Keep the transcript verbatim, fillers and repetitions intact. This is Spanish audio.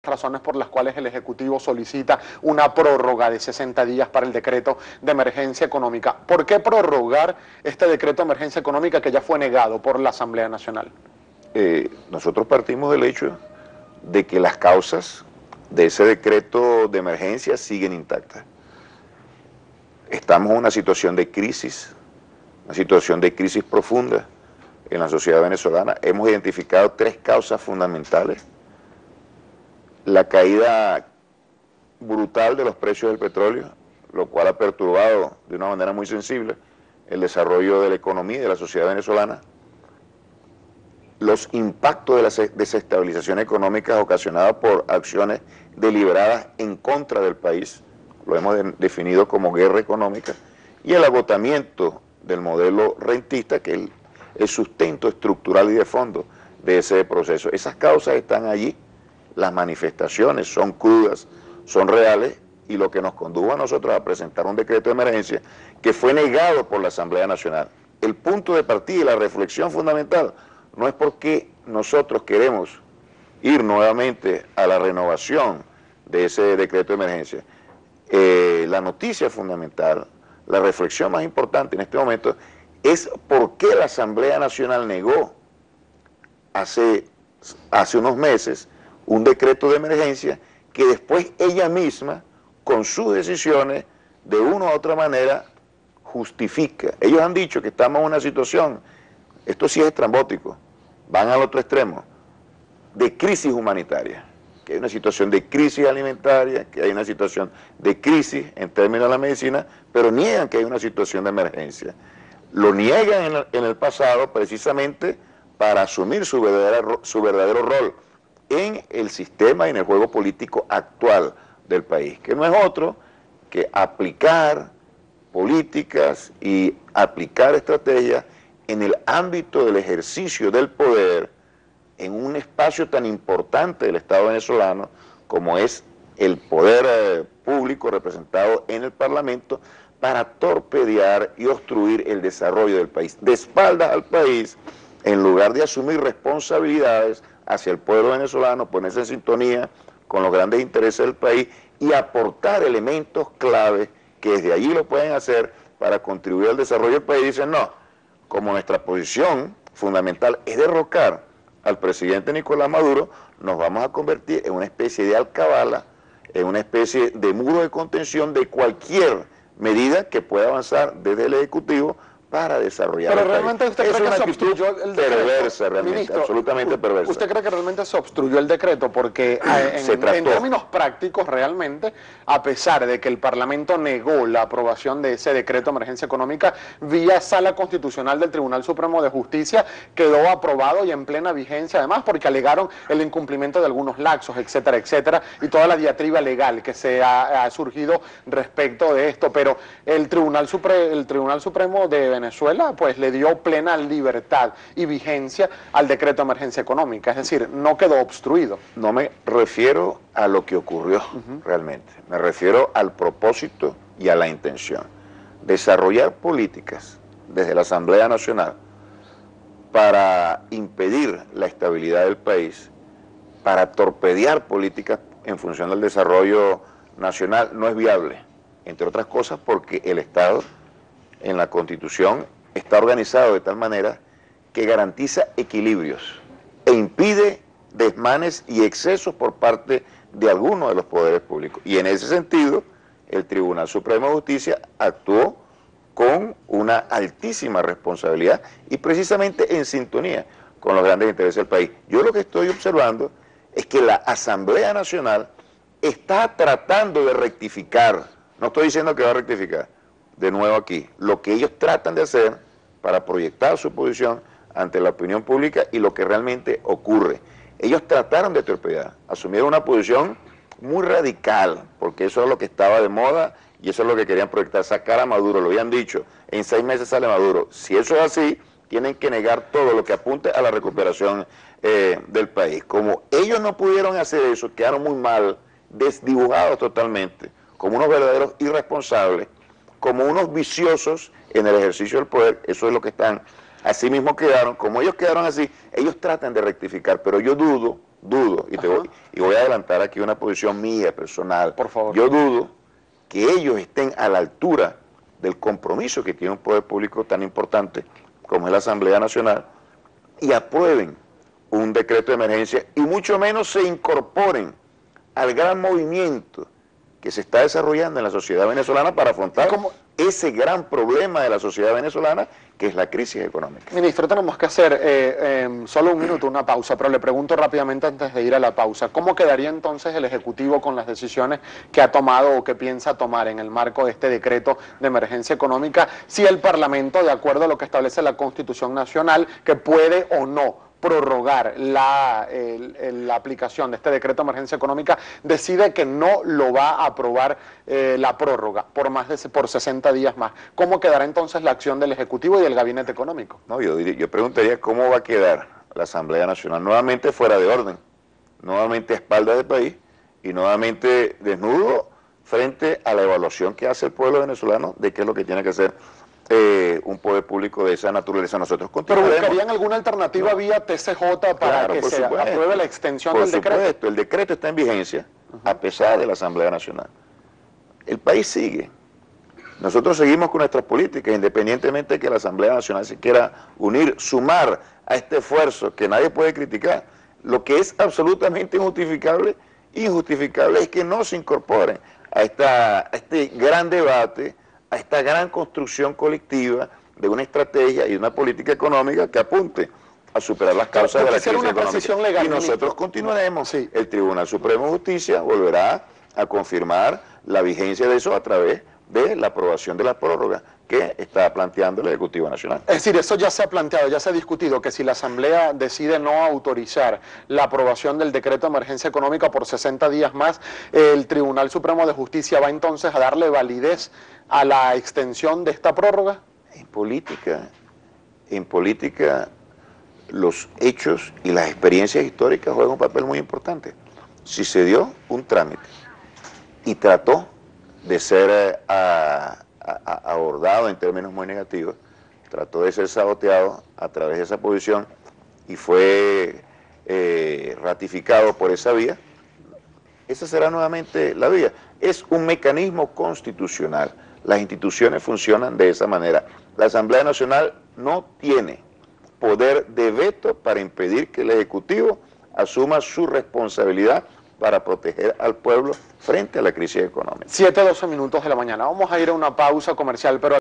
razones por las cuales el Ejecutivo solicita una prórroga de sesenta días para el decreto de emergencia económica. ¿Por qué prorrogar este decreto de emergencia económica que ya fue negado por la Asamblea Nacional? Eh, nosotros partimos del hecho de que las causas de ese decreto de emergencia siguen intactas. Estamos en una situación de crisis, una situación de crisis profunda en la sociedad venezolana. Hemos identificado tres causas fundamentales: la caída brutal de los precios del petróleo, lo cual ha perturbado de una manera muy sensible el desarrollo de la economía y de la sociedad venezolana; los impactos de la desestabilización económica ocasionados por acciones deliberadas en contra del país, lo hemos de, definido como guerra económica; y el agotamiento del modelo rentista, que es el, el sustento estructural y de fondo de ese proceso. Esas causas están allí, las manifestaciones son crudas, son reales, y lo que nos condujo a nosotros a presentar un decreto de emergencia que fue negado por la Asamblea Nacional. El punto de partida y la reflexión fundamental no es porque nosotros queremos ir nuevamente a la renovación de ese decreto de emergencia. Eh, la noticia fundamental, la reflexión más importante en este momento es por qué la Asamblea Nacional negó hace, hace unos meses un decreto de emergencia que después ella misma, con sus decisiones, de una u otra manera, justifica. Ellos han dicho que estamos en una situación, esto sí es estrambótico, van al otro extremo, de crisis humanitaria, que hay una situación de crisis alimentaria, que hay una situación de crisis en términos de la medicina, pero niegan que hay una situación de emergencia. Lo niegan en el, en el pasado precisamente para asumir su verdadero, su verdadero rol en el sistema y en el juego político actual del país, que no es otro que aplicar políticas y aplicar estrategias en el ámbito del ejercicio del poder en un espacio tan importante del Estado venezolano como es el poder eh, público representado en el Parlamento, para torpedear y obstruir el desarrollo del país, de espaldas al país, en lugar de asumir responsabilidades hacia el pueblo venezolano, ponerse en sintonía con los grandes intereses del país y aportar elementos clave que desde allí lo pueden hacer para contribuir al desarrollo del país. Dicen, no, como nuestra posición fundamental es derrocar al presidente Nicolás Maduro, nos vamos a convertir en una especie de alcabala, en una especie de muro de contención de cualquier medida que pueda avanzar desde el Ejecutivo para desarrollar Pero el realmente país. usted Es cree una que se actitud obstruyó el decreto, perversa, realmente, ministro, absolutamente perversa. ¿Usted cree que realmente se obstruyó el decreto? Porque en, Se trató. en términos prácticos, realmente, a pesar de que el Parlamento negó la aprobación de ese decreto de emergencia económica, vía Sala Constitucional del Tribunal Supremo de Justicia, quedó aprobado y en plena vigencia, además, porque alegaron el incumplimiento de algunos laxos, etcétera, etcétera, y toda la diatriba legal que se ha, ha surgido respecto de esto. Pero el Tribunal, Supre, el Tribunal Supremo de Venezuela, pues, le dio plena libertad y vigencia al decreto de emergencia económica, es decir, no quedó obstruido. No me refiero a lo que ocurrió uh-huh. realmente, me refiero al propósito y a la intención. Desarrollar políticas desde la Asamblea Nacional para impedir la estabilidad del país, para torpedear políticas en función del desarrollo nacional, no es viable, entre otras cosas porque el Estado en la Constitución está organizado de tal manera que garantiza equilibrios e impide desmanes y excesos por parte de algunos de los poderes públicos. Y en ese sentido, el Tribunal Supremo de Justicia actuó con una altísima responsabilidad y precisamente en sintonía con los grandes intereses del país. Yo lo que estoy observando es que la Asamblea Nacional está tratando de rectificar, no estoy diciendo que va a rectificar, de nuevo aquí, lo que ellos tratan de hacer para proyectar su posición ante la opinión pública y lo que realmente ocurre. Ellos trataron de torpedear, asumieron una posición muy radical, porque eso es lo que estaba de moda y eso es lo que querían proyectar, sacar a Maduro, lo habían dicho, en seis meses sale Maduro. Si eso es así, tienen que negar todo lo que apunte a la recuperación eh, del país. Como ellos no pudieron hacer eso, quedaron muy mal, desdibujados totalmente, como unos verdaderos irresponsables, como unos viciosos en el ejercicio del poder. Eso es lo que están, así mismo quedaron, como ellos quedaron así, ellos tratan de rectificar, pero yo dudo dudo, y, te voy, y voy a adelantar aquí una posición mía, personal. Por favor. Yo dudo que ellos estén a la altura del compromiso que tiene un poder público tan importante como es la Asamblea Nacional y aprueben un decreto de emergencia y mucho menos se incorporen al gran movimiento que se está desarrollando en la sociedad venezolana para afrontar ¿Cómo? ese gran problema de la sociedad venezolana que es la crisis económica. Ministro, tenemos que hacer eh, eh, solo un minuto, una pausa, pero le pregunto rápidamente antes de ir a la pausa, ¿cómo quedaría entonces el Ejecutivo con las decisiones que ha tomado o que piensa tomar en el marco de este decreto de emergencia económica si el Parlamento, de acuerdo a lo que establece la Constitución Nacional, que puede o no prorrogar la, el, el, la aplicación de este decreto de emergencia económica, decide que no lo va a aprobar eh, la prórroga por más de por sesenta días más? ¿Cómo quedará entonces la acción del Ejecutivo y del Gabinete Económico? No, yo, diría, yo preguntaría cómo va a quedar la Asamblea Nacional nuevamente fuera de orden, nuevamente a espaldas del país y nuevamente desnudo frente a la evaluación que hace el pueblo venezolano de qué es lo que tiene que hacer Eh, un poder público de esa naturaleza. Nosotros continuaremos. ¿Pero buscarían alguna alternativa no. vía T C J para claro, que se supuesto. apruebe la extensión por del decreto? Por supuesto, el decreto está en vigencia uh-huh. a pesar de la Asamblea Nacional. El país sigue. Nosotros seguimos con nuestras políticas, independientemente de que la Asamblea Nacional se quiera unir, sumar a este esfuerzo que nadie puede criticar. Lo que es absolutamente injustificable, injustificable es que no se incorporen a, esta, a este gran debate, a esta gran construcción colectiva de una estrategia y una política económica que apunte a superar las causas de la crisis económica. Legal, y nosotros continuaremos. Sí. El Tribunal Supremo de Justicia volverá a confirmar la vigencia de eso a través de la aprobación de la prórroga que está planteando el Ejecutivo Nacional. Es decir, eso ya se ha planteado, ya se ha discutido, que si la Asamblea decide no autorizar la aprobación del decreto de emergencia económica por sesenta días más, el Tribunal Supremo de Justicia va entonces a darle validez a la extensión de esta prórroga. En política, en política los hechos y las experiencias históricas juegan un papel muy importante. Si se dio un trámite y trató de ser eh, a, a, a abordado en términos muy negativos, trató de ser saboteado a través de esa posición y fue eh, ratificado por esa vía, esa será nuevamente la vía. Es un mecanismo constitucional. Las instituciones funcionan de esa manera. La Asamblea Nacional no tiene poder de veto para impedir que el Ejecutivo asuma su responsabilidad para proteger al pueblo frente a la crisis económica. siete, doce minutos de la mañana. Vamos a ir a una pausa comercial, pero